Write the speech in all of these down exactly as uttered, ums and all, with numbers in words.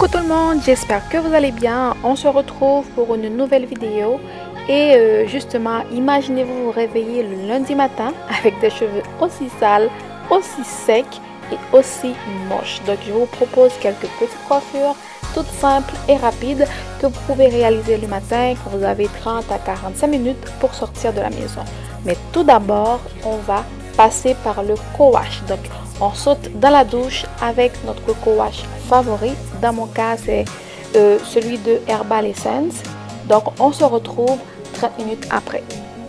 Coucou tout le monde, j'espère que vous allez bien. On se retrouve pour une nouvelle vidéo. Et euh, justement, imaginez-vous vous réveiller le lundi matin avec des cheveux aussi sales, aussi secs et aussi moches. Donc je vous propose quelques petites coiffures toutes simples et rapides que vous pouvez réaliser le matin quand vous avez trente à quarante-cinq minutes pour sortir de la maison. Mais tout d'abord, on va passer par le co-wash. Donc on saute dans la douche avec notre co-wash favori. Dans mon cas, c'est euh, celui de Herbal Essence. Donc on se retrouve trente minutes après.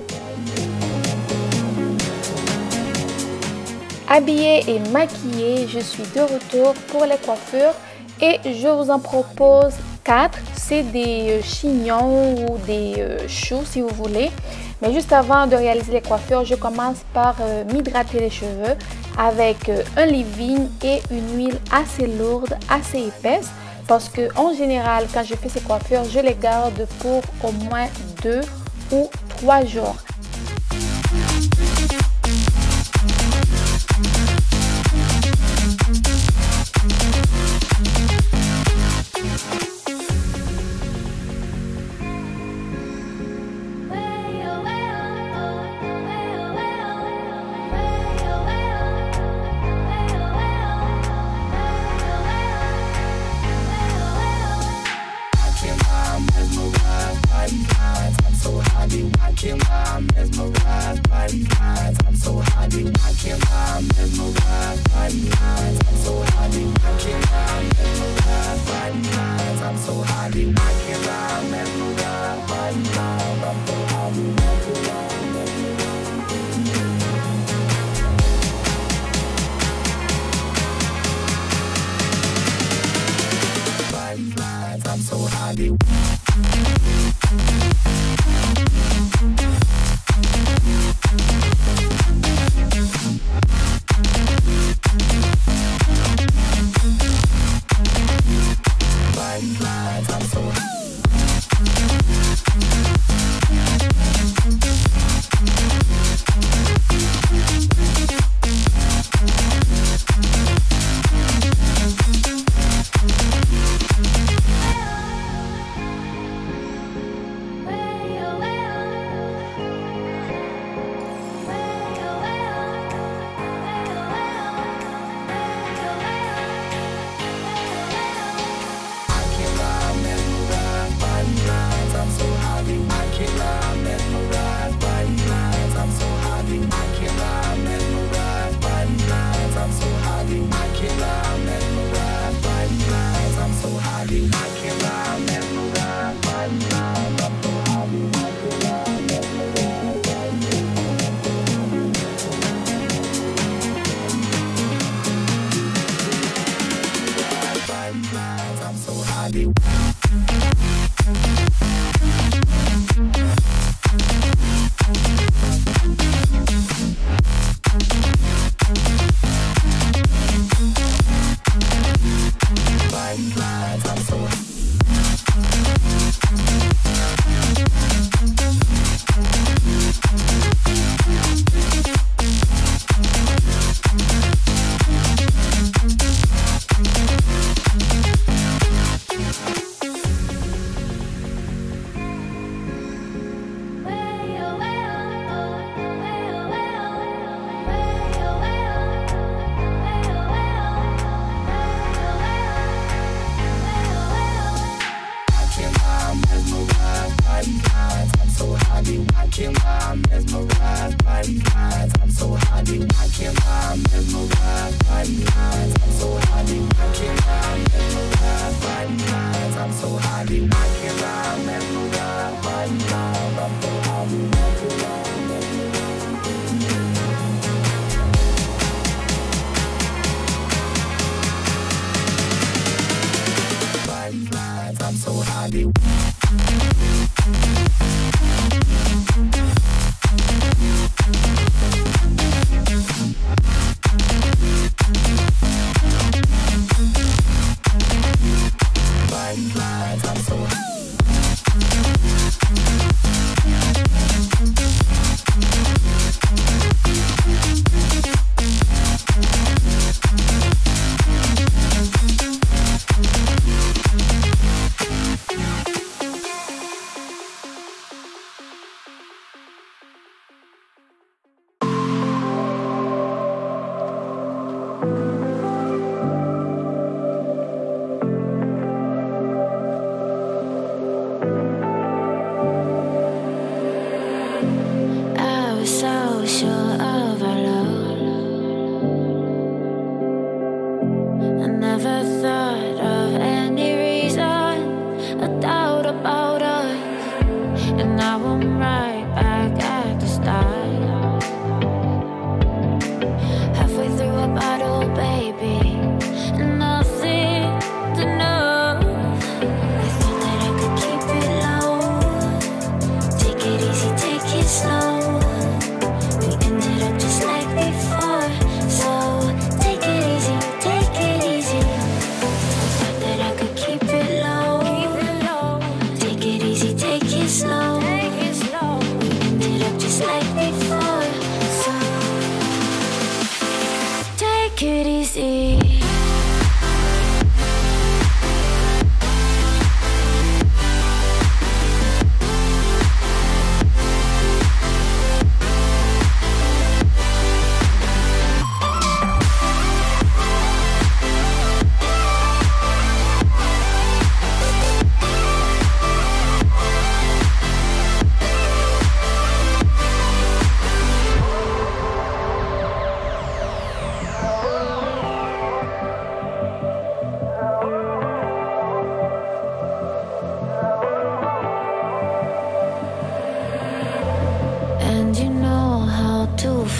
Habillée et maquillée, je suis de retour pour les coiffures et je vous en propose quatre. C'est des chignons ou des euh, choux si vous voulez. Mais juste avant de réaliser les coiffures, je commence par euh, m'hydrater les cheveux avec euh, un leave-in et une huile assez lourde, assez épaisse. Parce que en général, quand je fais ces coiffures, je les garde pour au moins deux ou trois jours.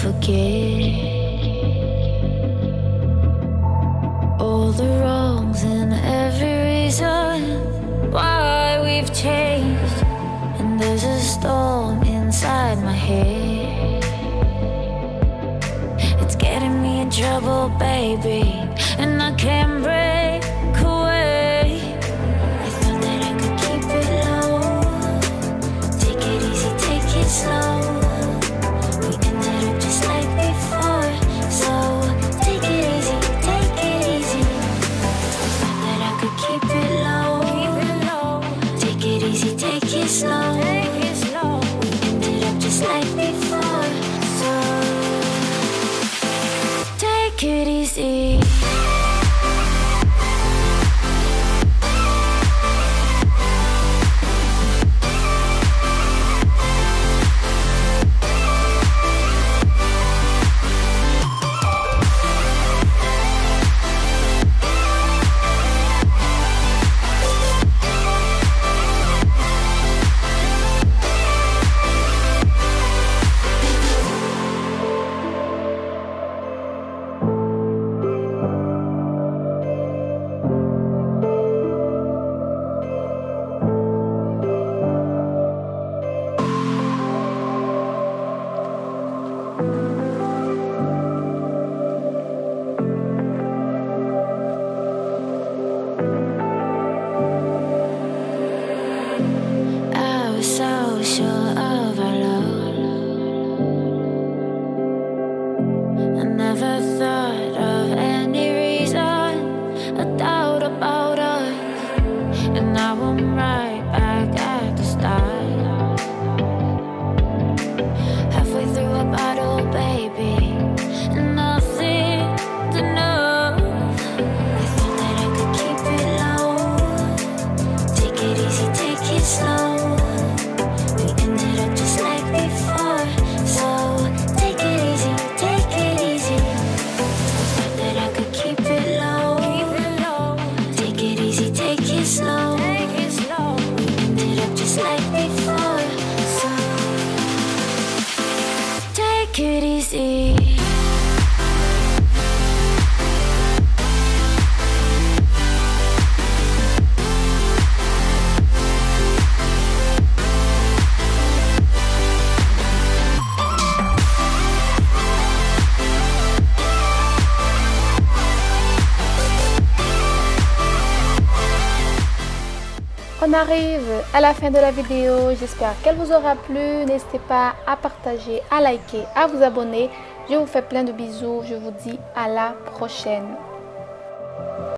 forget all the wrongs and every reason why we've changed. And there's a storm inside my head, it's getting me in trouble, baby, and I can't break away. I thought that I could keep it low, take it easy, take it slow. We ended up just like before, so take it easy, take it easy. I thought that I could keep it low, keep it low. Take it easy, take it slow, take it slow. We ended up just like before, so take it easy. So sure of our love, I never thought of any reason, a doubt about us, and now I'm right back at the start. Halfway through a bottle, baby, and nothing's enough. I thought that I could keep it low, take it easy, take it slow. Slow, take it slow. We ended up just like before, so take it easy. On arrive à la fin de la vidéo, j'espère qu'elle vous aura plu. N'hésitez pas à partager, à liker, à vous abonner. Je vous fais plein de bisous, je vous dis à la prochaine.